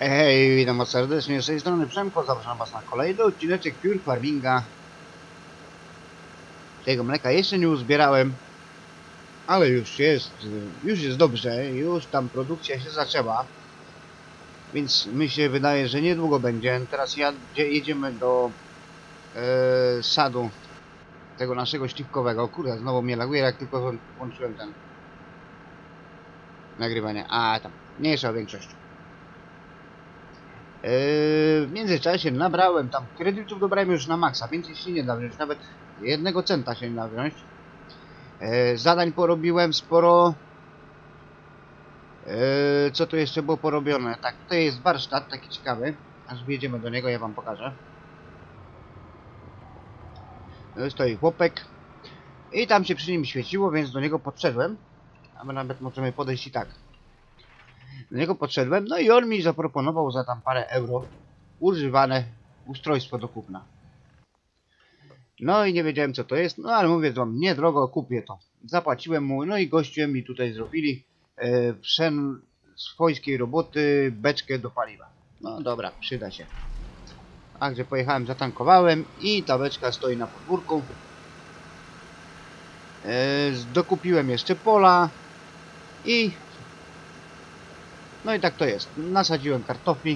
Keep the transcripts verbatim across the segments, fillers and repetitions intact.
Hej, witam was serdecznie, z tej strony Przemko, zapraszam was na kolejny odcineczek Pure Farminga. Tego mleka jeszcze nie uzbierałem, ale już jest, już jest dobrze, już tam produkcja się zaczęła. Więc mi się wydaje, że niedługo będzie. Teraz ja, jedziemy do e, sadu tego naszego śliwkowego. Kurde, znowu mnie laguje, jak tylko włączyłem ten nagrywanie. A tam, mniejsza o większość. W międzyczasie nabrałem tam kredytów, dobrałem już na maksa, więcej się nie da wziąć, nawet jednego centa się nie da wziąć. Zadań porobiłem sporo. Co tu jeszcze było porobione? Tak, tutaj jest warsztat taki ciekawy. Aż wjedziemy do niego, ja wam pokażę. Stoi chłopek i tam się przy nim świeciło, więc do niego podszedłem. A my nawet możemy podejść i tak. Do niego podszedłem, no i on mi zaproponował za tam parę euro używane ustrojstwo do kupna. No i nie wiedziałem co to jest, no ale mówię wam, niedrogo, kupię to. Zapłaciłem mu, no i goście mi tutaj zrobili e, przem swojskiej roboty beczkę do paliwa. No dobra, przyda się. A gdzie pojechałem, zatankowałem i ta beczka stoi na podwórku. E, dokupiłem jeszcze pola i no i tak to jest. Nasadziłem kartofli.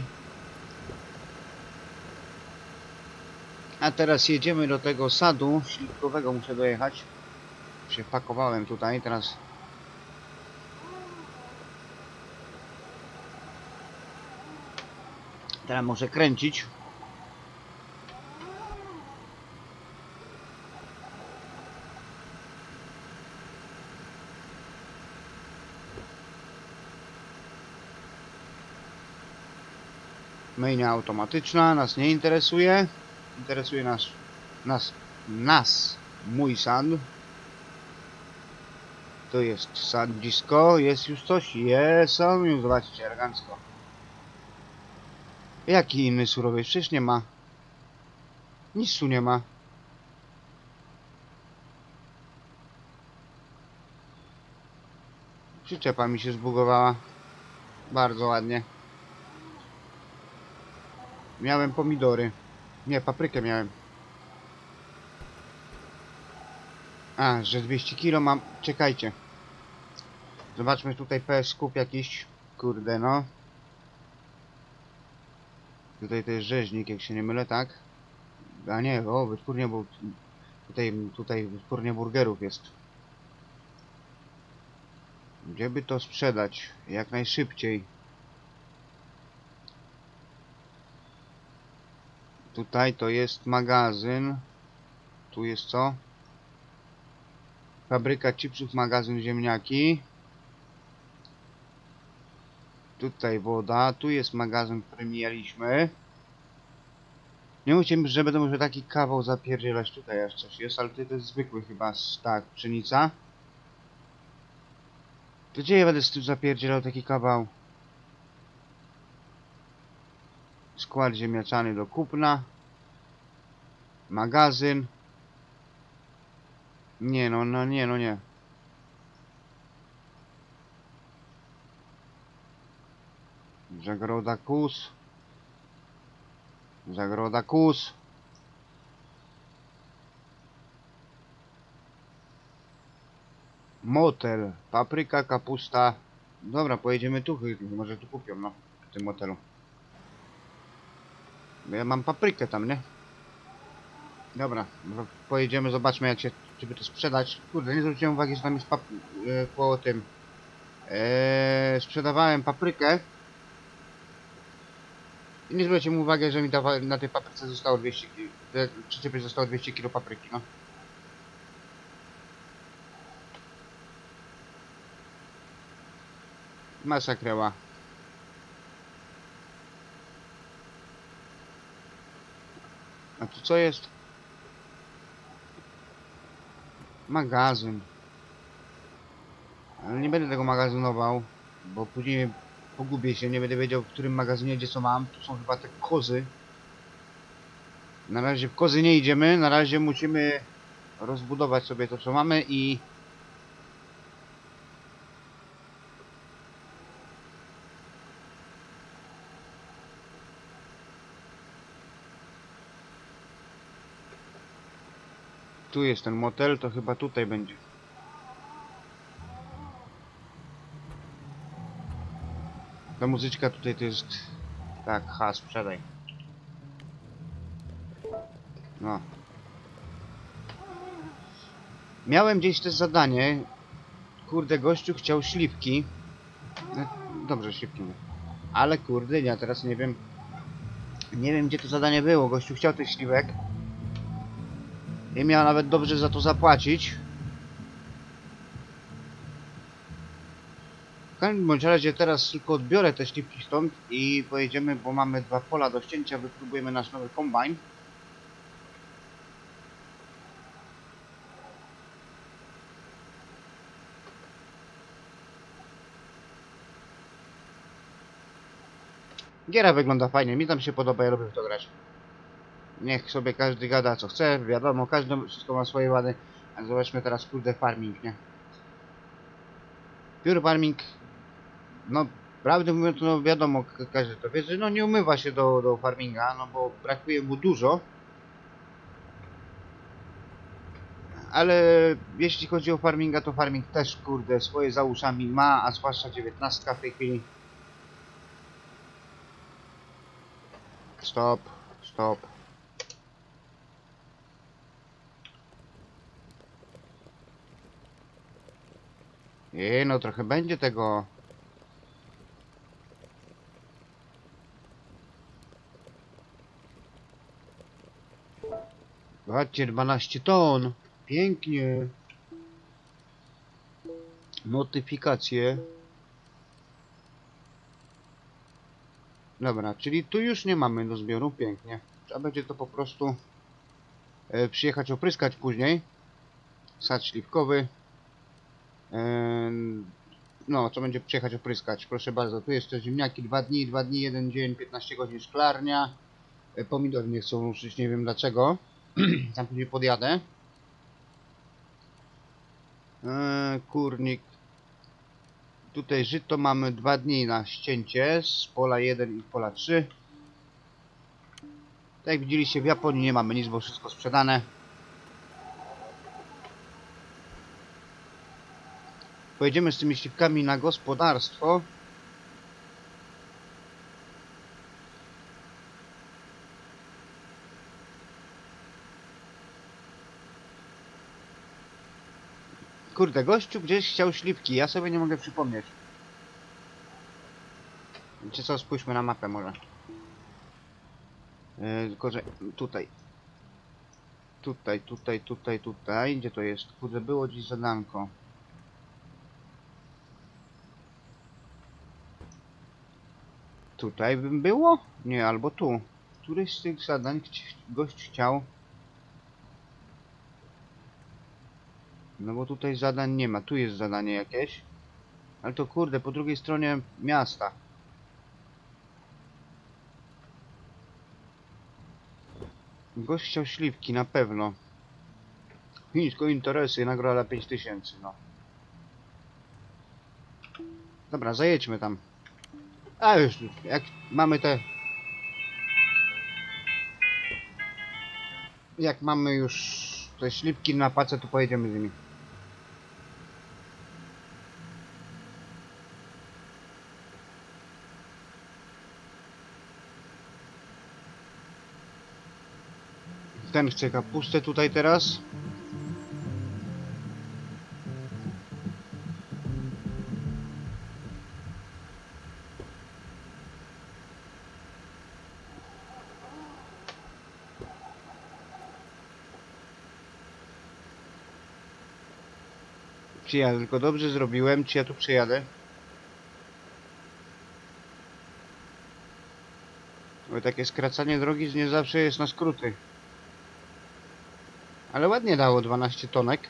A teraz jedziemy do tego sadu śliwkowego, muszę dojechać. Się wpakowałem tutaj, teraz teraz muszę kręcić. Myjnia automatyczna nas nie interesuje. Interesuje nas, nas, nas, mój sad. To jest sadzisko, jest już coś, jest, są już, zobaczcie, elegancko. Jaki inny surowiec? Przecież nie ma. Nic tu nie ma. Przyczepa mi się zbugowała. Bardzo ładnie. Miałem pomidory. Nie, paprykę miałem. A, że dwieście kilo mam. Czekajcie. Zobaczmy tutaj P S kup jakiś. Kurde no. Tutaj to jest rzeźnik, jak się nie mylę, tak? A nie, o, wytwórnia, bo tutaj, tutaj wytwórnia burgerów jest. Gdzie by to sprzedać? Jak najszybciej. Tutaj to jest magazyn. Tu jest co? Fabryka chipsów, magazyn ziemniaki. Tutaj woda. Tu jest magazyn, który mijaliśmy. Nie mówcie mi, że będę musiał taki kawał zapierdzielać. Tutaj aż coś jest, ale to jest zwykły chyba. Tak, pszenica. To gdzie ja będę z tym zapierdzielał taki kawał? Skład ziemniaczany do kupna. Magazyn. Nie no, no nie, no nie. Zagroda kus. Zagroda kus. Motel. Papryka, kapusta. Dobra, pojedziemy tu. Może tu kupią, no. W tym motelu. Ja mam paprykę tam, nie? Dobra, pojedziemy, zobaczmy jak się, żeby to sprzedać. Kurde, nie zwróciłem uwagi, że tam jest pap yy, po tym. Eee, sprzedawałem paprykę. I nie zwróciłem uwagi, że mi ta, na tej papryce zostało dwieście kilo. Przyczepie zostało dwieście kilo papryki, no. Masa kreła. A tu co jest? Magazyn. Ale nie będę tego magazynował, bo później pogubię się, nie będę wiedział w którym magazynie gdzie co mam. Tu są chyba te kozy. Na razie w kozy nie idziemy, na razie musimy rozbudować sobie to co mamy i Tu jest ten motel, to chyba tutaj będzie. Ta muzyczka tutaj to jest... Tak, ha, sprzedaj. No. Miałem gdzieś też zadanie. Kurde, gościu chciał śliwki. No, dobrze, śliwki. Ale kurde, ja teraz nie wiem... Nie wiem, gdzie to zadanie było. Gościu chciał tych śliwek. I miał nawet dobrze za to zapłacić. W każdym bądź razie teraz tylko odbiorę te śliwki stąd i pojedziemy, bo mamy dwa pola do ścięcia, wypróbujemy nasz nowy kombajn. Giera wygląda fajnie, mi tam się podoba, ja lubię w to grać. Niech sobie każdy gada co chce, wiadomo, każdy wszystko ma swoje wady. A zobaczmy teraz kurde farming, nie? Pure farming, no prawdę mówiąc, no wiadomo, każdy to wie, że no nie umywa się do, do farminga, no bo brakuje mu dużo. Ale jeśli chodzi o farminga, to farming też kurde swoje za uszami ma, a zwłaszcza dziewiętnastka w tej chwili. Stop, stop. I no trochę będzie tego. Zobaczcie, dwanaście ton. Pięknie. Notyfikacje. Dobra, czyli tu już nie mamy do zbioru. Pięknie. Trzeba będzie to po prostu e, przyjechać opryskać później. Sad śliwkowy. E, no, co będzie przyjechać opryskać? Proszę bardzo, tu jeszcze ziemniaki. Dwa dni, dwa dni, jeden dzień, piętnaście godzin szklarnia. E, pomidory nie chcą ruszyć, nie wiem dlaczego. Tam później podjadę. E, kurnik. Tutaj żyto mamy dwa dni na ścięcie z pola jeden i pola trzy. Tak jak widzieliście, w Japonii nie mamy nic, bo wszystko sprzedane. Pojedziemy z tymi śliwkami na gospodarstwo. Kurde, gościu gdzieś chciał śliwki, ja sobie nie mogę przypomnieć. Wiecie co, spójrzmy na mapę może. Yy, tylko, że tutaj. Tutaj, tutaj, tutaj, tutaj. Gdzie to jest? Kurde, było dziś zadanko. Tutaj bym było? Nie, albo tu. Któryś z tych zadań gość chciał. No bo tutaj zadań nie ma. Tu jest zadanie jakieś. Ale to kurde, po drugiej stronie miasta. Gość chciał śliwki, na pewno. Nisko interesy, nagroda pięć tysięcy, no. Dobra, zajedźmy tam. A już, jak mamy te... Jak mamy już te śliwki na pace, to pojedziemy z nimi. Ten chce kapustę tutaj teraz. Czy ja tylko dobrze zrobiłem, czy ja tu przejadę? Bo takie skracanie drogi nie zawsze jest na skróty. Ale ładnie dało dwanaście tonek.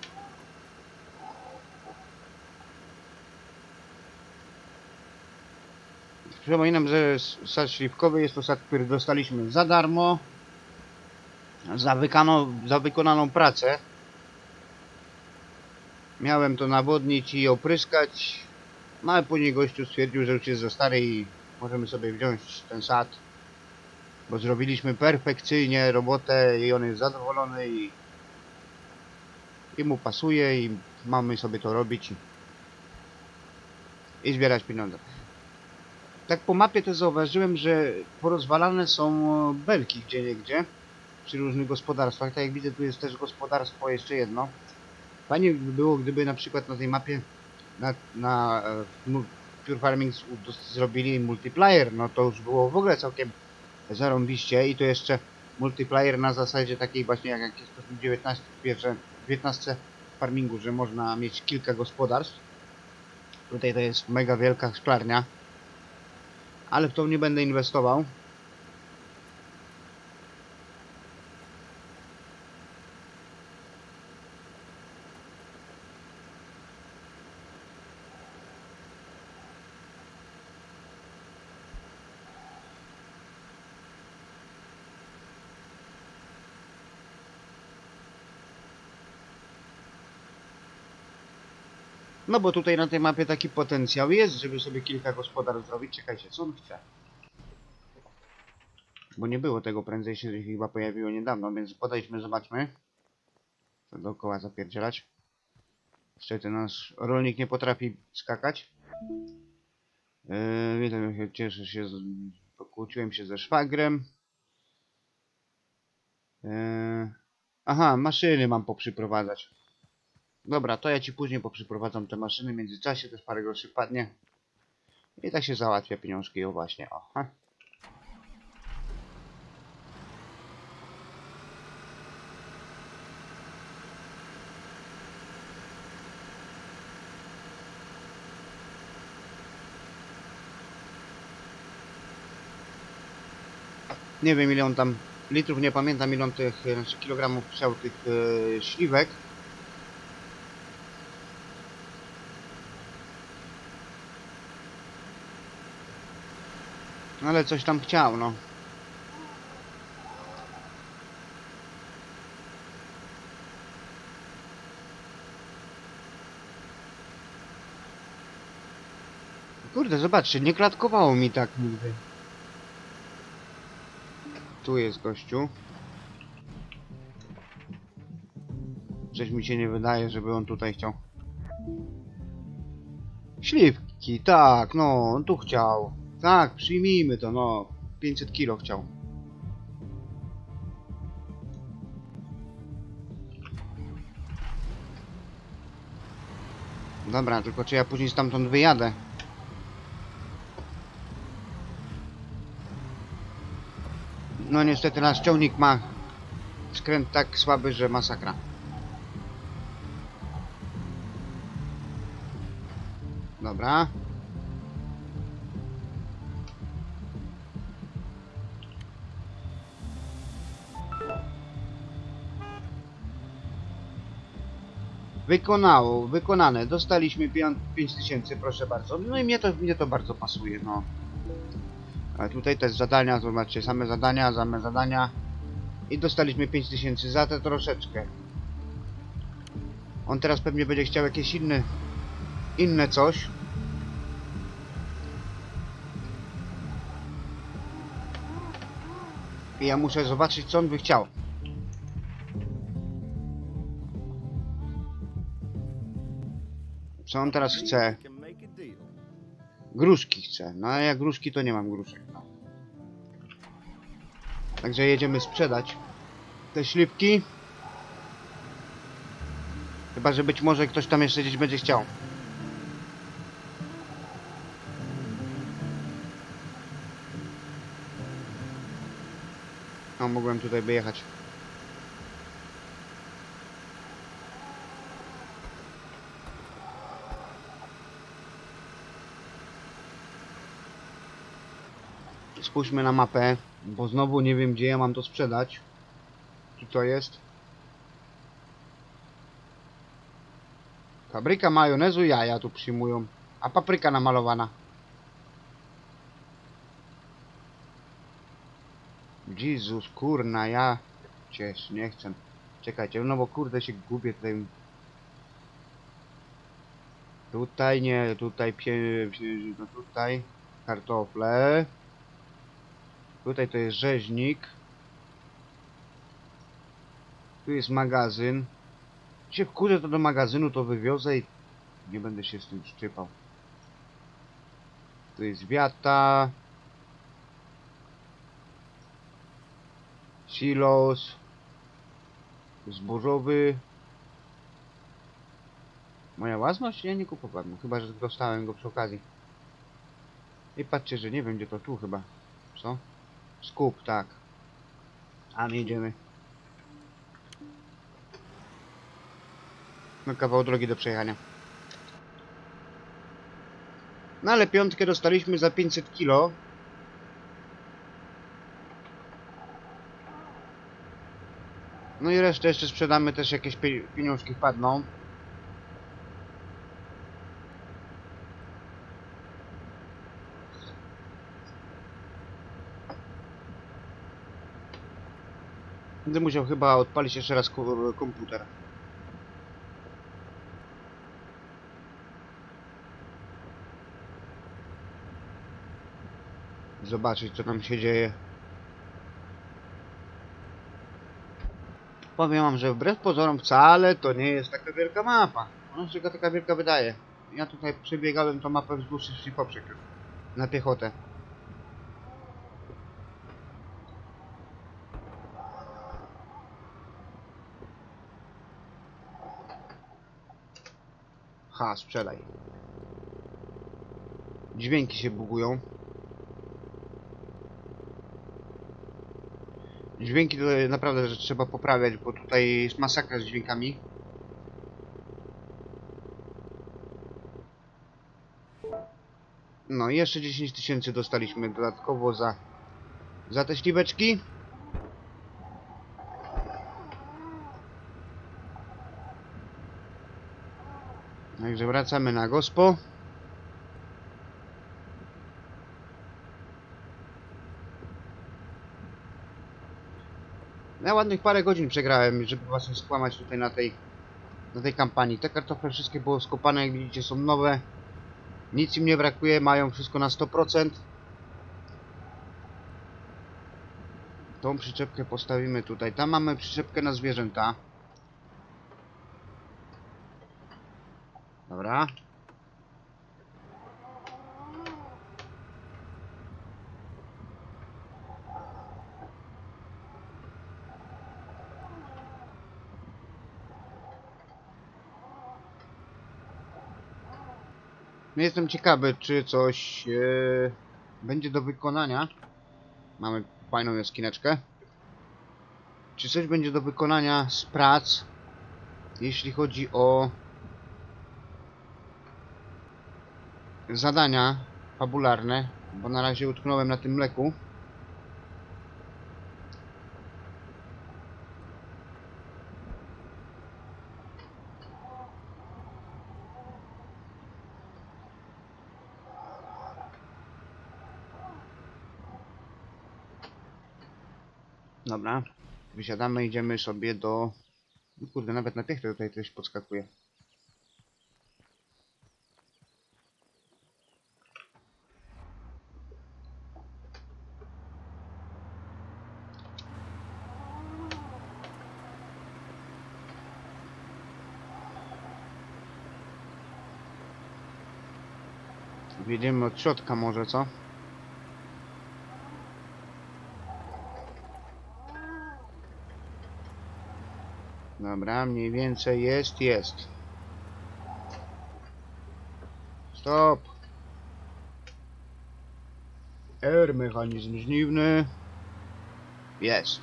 Przypominam, że sad śliwkowy jest to sad, który dostaliśmy za darmo. Za, wykano, za wykonaną pracę. Miałem to nawodnić i opryskać. No ale później gościu stwierdził, że już jest za stary i możemy sobie wziąć ten sad. Bo zrobiliśmy perfekcyjnie robotę i on jest zadowolony i i mu pasuje i mamy sobie to robić i, i zbierać pieniądze. Tak po mapie też zauważyłem, że porozwalane są belki gdzieniegdzie przy różnych gospodarstwach. Tak jak widzę, tu jest też gospodarstwo jeszcze jedno. Fajnie by było, gdyby na przykład na tej mapie na, na e, Pure Farming zrobili multiplayer, no to już było w ogóle całkiem zarąbiście i to jeszcze multiplayer na zasadzie takiej właśnie jak, jak jest to w dziewiętnastce farmingu, że można mieć kilka gospodarstw. Tutaj to jest mega wielka szklarnia, ale w to nie będę inwestował. No bo tutaj na tej mapie taki potencjał jest, żeby sobie kilka gospodarstw zrobić. Czekajcie, co on chce? Bo nie było tego, prędzej się chyba pojawiło niedawno, więc podejdźmy, zobaczmy. To dookoła zapierdzielać. Niestety nasz rolnik nie potrafi skakać. Yy, witam się, cieszę się, z... pokłóciłem się ze szwagrem. Yy... Aha, maszyny mam poprzyprowadzać. Dobra, to ja ci później poprzyprowadzam te maszyny, w międzyczasie też parę groszy padnie. I tak się załatwia pieniążki, o właśnie, o. Ha. Nie wiem ile on tam litrów, nie pamiętam ile on tych, znaczy kilogramów chciał tych e, śliwek. Ale coś tam chciał, no. Kurde, zobaczcie, nie klatkowało mi tak nigdy. Tu jest gościu. Coś mi się nie wydaje, żeby on tutaj chciał. Śliwki, tak, no, on tu chciał. Tak, przyjmijmy to, no. pięćset kilo chciał. Dobra, tylko czy ja później stamtąd wyjadę? No niestety nasz ciągnik ma skręt tak słaby, że masakra. Dobra. Wykonało, wykonane. Dostaliśmy pięć tysięcy, proszę bardzo. No i mnie to, mnie to bardzo pasuje, no. A tutaj też zadania, zobaczcie, same zadania, same zadania. I dostaliśmy pięć tysięcy za te troszeczkę. On teraz pewnie będzie chciał jakieś inne, inne coś. I ja muszę zobaczyć, co on by chciał. Co on teraz chce? Gruszki chce. No a jak gruszki, to nie mam gruszek. No. Także jedziemy sprzedać te śliwki. Chyba, że być może ktoś tam jeszcze gdzieś będzie chciał. No, mogłem tutaj wyjechać. Spójrzmy na mapę, bo znowu nie wiem, gdzie ja mam to sprzedać. Tu to jest. Fabryka majonezu, jaja tu przyjmują. A papryka namalowana. Jezus, kurna, ja... Cież, nie chcę. Czekajcie, no bo kurde się gubię tutaj. Tutaj nie, tutaj pie... no tutaj. Kartofle. Tutaj to jest rzeźnik. Tu jest magazyn. się wkurzę, to do magazynu to wywiozę i nie będę się z tym szczypał. Tu jest wiata. Silos. Zbożowy. Moja własność? Ja nie kupowałem, no, chyba że dostałem go przy okazji. I patrzcie, że nie wiem gdzie to, tu chyba. Co? Skup, tak. A my idziemy. No kawał drogi do przejechania. No ale piątkę dostaliśmy za pięćset kilo. No i resztę jeszcze sprzedamy, też jakieś pieniążki wpadną. Będę musiał chyba odpalić jeszcze raz komputer. Zobaczyć co tam się dzieje. Powiem wam, że wbrew pozorom wcale to nie jest taka wielka mapa. Ona się tylko taka wielka wydaje. Ja tutaj przebiegałem tą mapę wzdłuż i poprzek na piechotę. Ha, sprzedaj. Dźwięki się bugują. Dźwięki to naprawdę, że trzeba poprawiać, bo tutaj jest masakra z dźwiękami. No i jeszcze dziesięć tysięcy dostaliśmy dodatkowo za, za te śliweczki. Także wracamy na gospo. Ja ładnych parę godzin przegrałem, żeby was nie skłamać tutaj na tej na tej kampanii. Te kartofle wszystkie było skopane, jak widzicie są nowe. Nic im nie brakuje, mają wszystko na sto procent. Tą przyczepkę postawimy tutaj. Tam mamy przyczepkę na zwierzęta. Dobra. No jestem ciekawy, czy coś yy, będzie do wykonania. Mamy fajną jaskineczkę. Czy coś będzie do wykonania z prac, jeśli chodzi o zadania fabularne, bo na razie utknąłem na tym mleku. Dobra, wysiadamy, idziemy sobie do... No kurde, nawet na piechtę tutaj coś podskakuje. Wjedziemy od środka może, co? Dobra, mniej więcej jest, jest. Stop. R, mechanizm żniwny. Jest.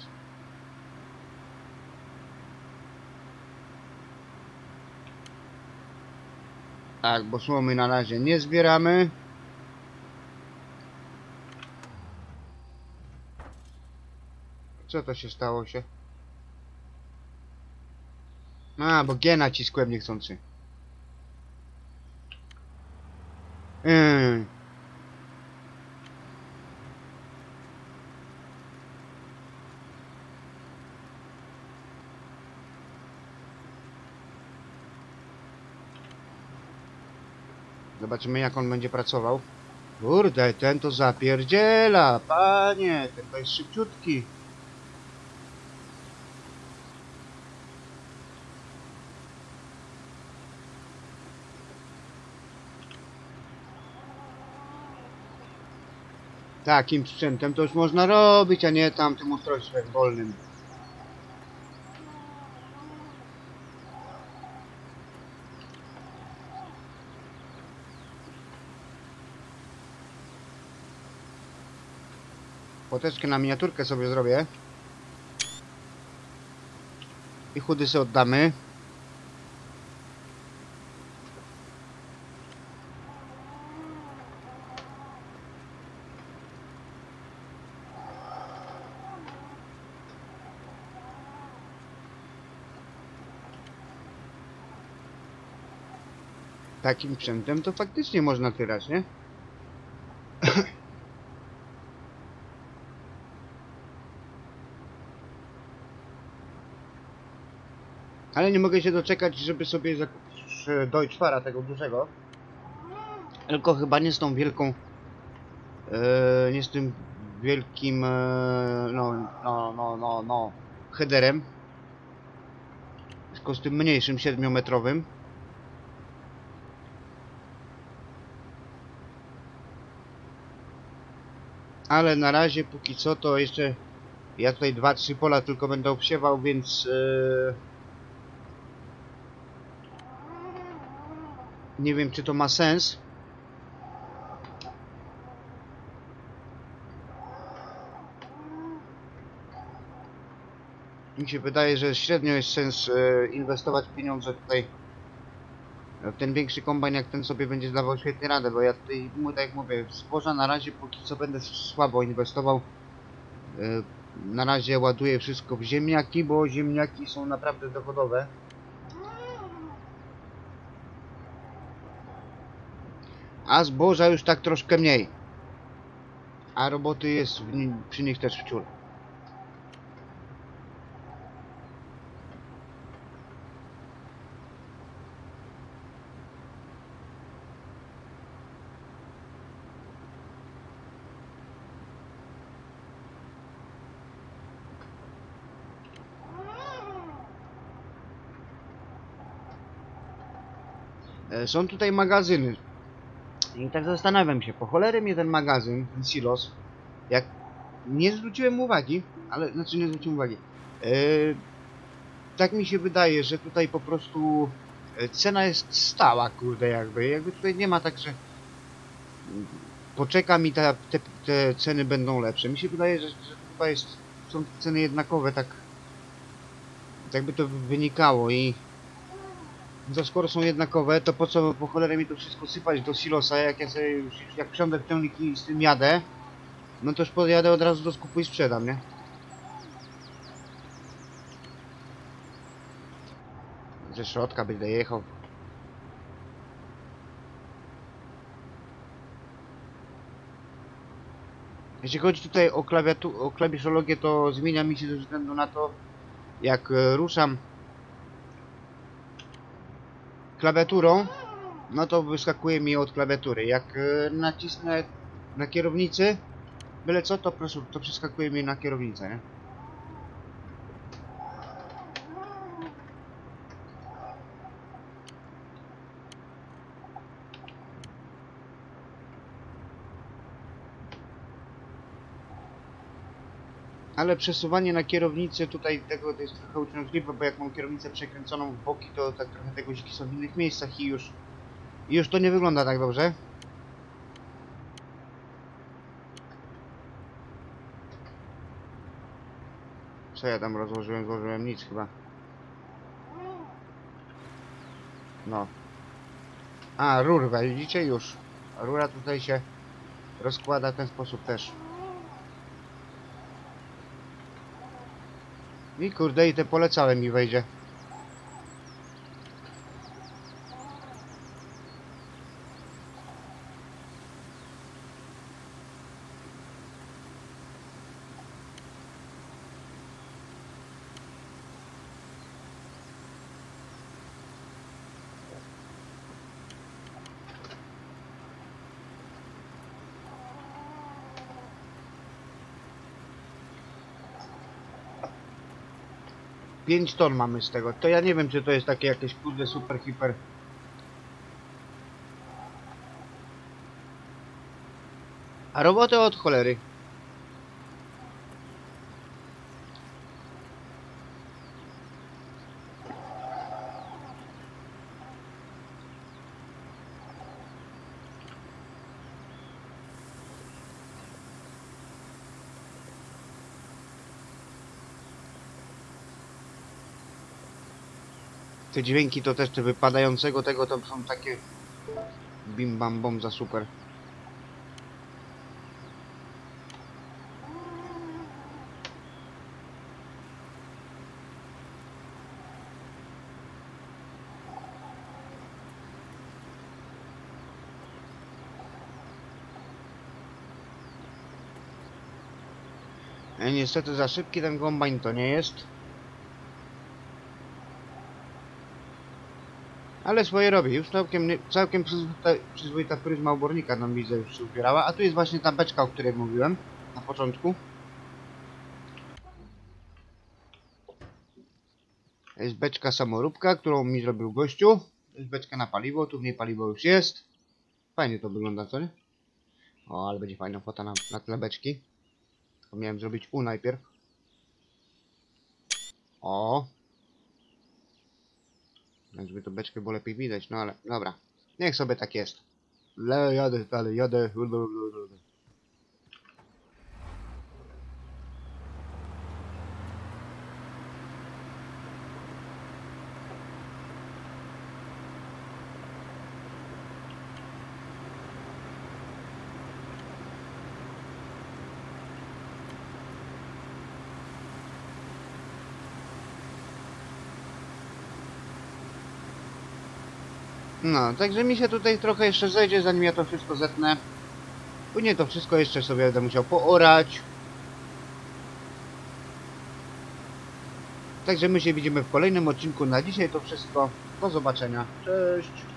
Tak, bo słomy na razie nie zbieramy. Co to się stało się? A, bo G naciskłem niechcący. Yy. Zobaczymy jak on będzie pracował. Kurde, ten to zapierdziela, panie, ten to jest szybciutki. Takim sprzętem to już można robić, a nie tamtym ustrojstwem wolnym. Foteczkę na miniaturkę sobie zrobię. I chudy sobie oddamy. Takim sprzętem to faktycznie można tyrać, nie? Ale nie mogę się doczekać, żeby sobie zakupić Deutschfara tego dużego. Tylko chyba nie z tą wielką... E, nie z tym wielkim... E, no, no, no, no, no... headerem. Tylko z tym mniejszym, siedmiometrowym. Ale na razie, póki co, to jeszcze... Ja tutaj dwa trzy pola tylko będę obsiewał, więc... E, nie wiem, czy to ma sens. Mi się wydaje, że średnio jest sens e, inwestować pieniądze tutaj w ten większy kombajn, jak ten sobie będzie dawał świetnie radę, bo ja tutaj, tak jak mówię, w zboża na razie póki co będę słabo inwestował. E, na razie ładuję wszystko w ziemniaki, bo ziemniaki są naprawdę dochodowe. A zboża już tak troszkę mniej. A roboty jest w nim, przy nich też wciul. E, są tutaj magazyny. I tak zastanawiam się, po cholerę mnie ten magazyn, ten silos, jak nie zwróciłem uwagi, ale znaczy nie zwróciłem uwagi. E, tak mi się wydaje, że tutaj po prostu cena jest stała, kurde, jakby. Jakby tutaj nie ma tak, że poczekam i ta, te, te ceny będą lepsze. Mi się wydaje, że, że chyba jest, są ceny jednakowe, tak jakby to wynikało i to skoro są jednakowe, to po co po cholerę mi to wszystko sypać do silosa, jak ja sobie już, jak wsiądę w ciągnik i z tym jadę, no to już podjadę od razu do skupu i sprzedam, nie? Ze środka będę jechał. Jeśli chodzi tutaj o klawiaturę, o klawiszologię, to zmienia mi się ze względu na to, jak ruszam klawiaturą, no to wyskakuje mi od klawiatury. Jak nacisnę na kierownicy, byle co, to proszę, to przeskakuje mi na kierownicę, nie? Ale przesuwanie na kierownicę tutaj tego to jest trochę uciążliwe, bo jak mam kierownicę przekręconą w boki, to tak trochę te guziki są w innych miejscach i już, i już to nie wygląda tak dobrze. Co ja tam rozłożyłem? Złożyłem nic chyba. No. A, rurwa, widzicie już. Rura tutaj się rozkłada w ten sposób też. I kurde, i te pole całe mi wejdzie. pięć ton mamy z tego. To ja nie wiem, czy to jest takie jakieś kurde super hiper. A roboty od cholery. Te dźwięki to też, te wypadającego tego, to są takie bim bam bom za super. E, niestety za szybki ten kombajn to nie jest. Ale swoje robi. Już całkiem, nie- całkiem przyzwoita, przyzwoita pryzma obornika nam widzę już się ubierała. A tu jest właśnie ta beczka, o której mówiłem na początku. Jest beczka samoróbka, którą mi zrobił gościu. Jest beczka na paliwo, tu w niej paliwo już jest. Fajnie to wygląda, co nie? O, ale będzie fajna fota na, na tle beczki. To miałem zrobić U najpierw. O. Żeby to beczkę było lepiej widać, no ale dobra. Niech sobie tak jest. Le, jadę dalej, jadę. No, także mi się tutaj trochę jeszcze zejdzie, zanim ja to wszystko zetnę. Później to wszystko jeszcze sobie będę musiał poorać. Także my się widzimy w kolejnym odcinku. Na dzisiaj to wszystko. Do zobaczenia. Cześć.